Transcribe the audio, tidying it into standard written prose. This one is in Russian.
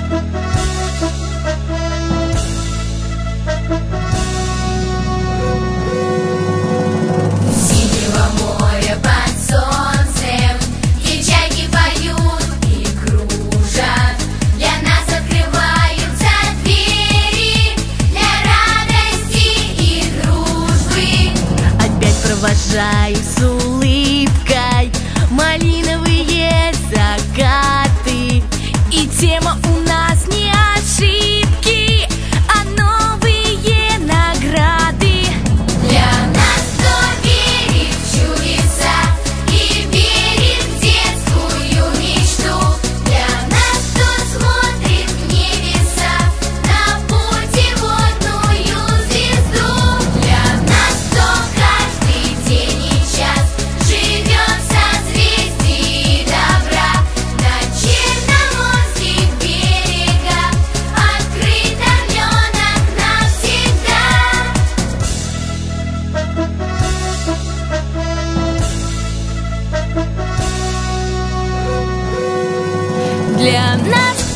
Синего моря под солнцем, где чайки поют и кружат. Для нас открываются двери, для радости и дружбы. Опять провожаю с улыбкой малиновые закаты. И тема у нас не ошибки, а новые награды. Для нас, кто верит в чудеса и верит в детскую мечту. Для нас, кто смотрит в небеса на путеводную звезду. Для нас, кто каждый день и час живет в созвездии добра. На черноморских берегах открыт орленок навсегда. Для нас